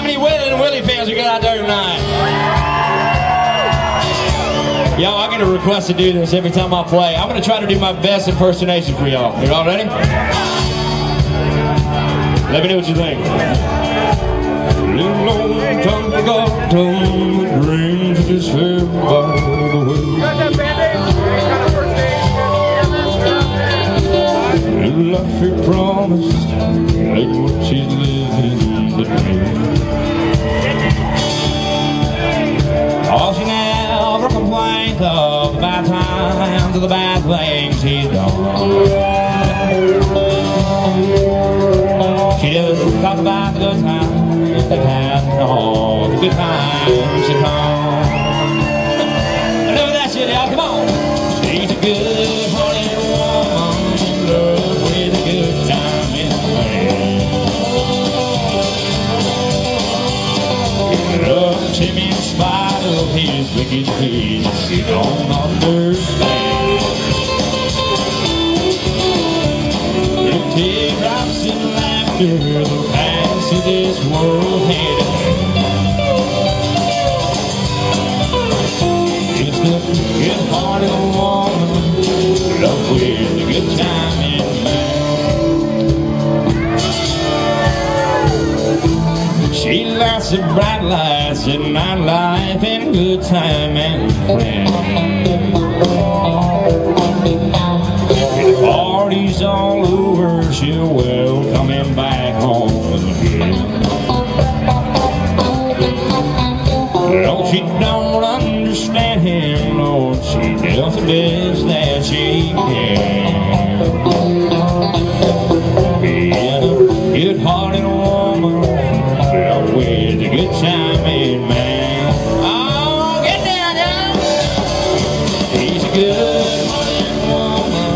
many Waylon and Willie fans we got out there tonight? Y'all, I get a request to do this every time I play. I'm going to try to do my best impersonation for y'all. You all ready? Let me know what you think. Little long time ago, the dreams just fell by the way. Little life he promised, like what she's living today. Oh, she never complains of the bad times or the bad things he's done. She doesn't talk about the good times they've had, no, the good times to come. Enough of that shit, y'all, come on. She's a good-hearted woman in love with a good time in the land. Loves him in spite of his wicked ways. You don't understand. Teardrops and laughter, the past of this world hand in hand. It's the good-hearted woman, love with a good time in mind. She likes the bright lights and nightlife and good time and plan. Party's all over, she'll welcome him back home again. No, she don't understand him, no, she does the best that she can. Being a good-hearted woman, with a good time in man. Oh, get down, y'all! He's a good-hearted woman.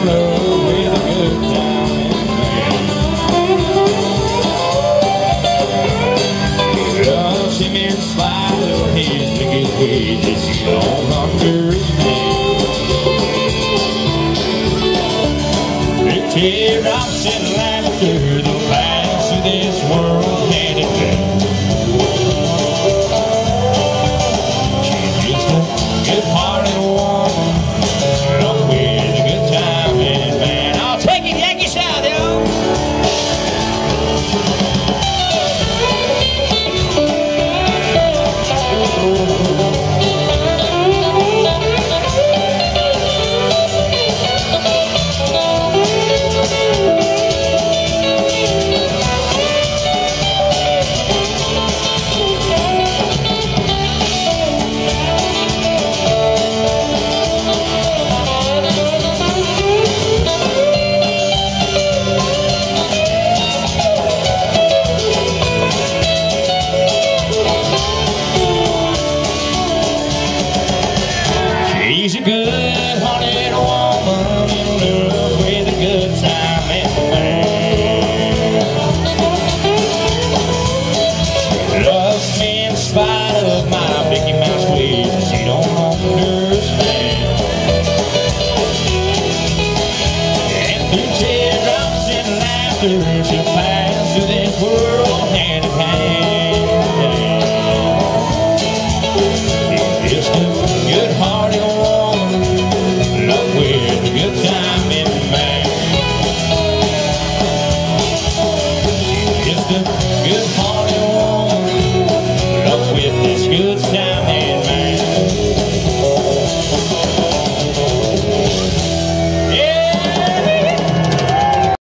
Just don't understand. The teardrops and laughter, the past of this world.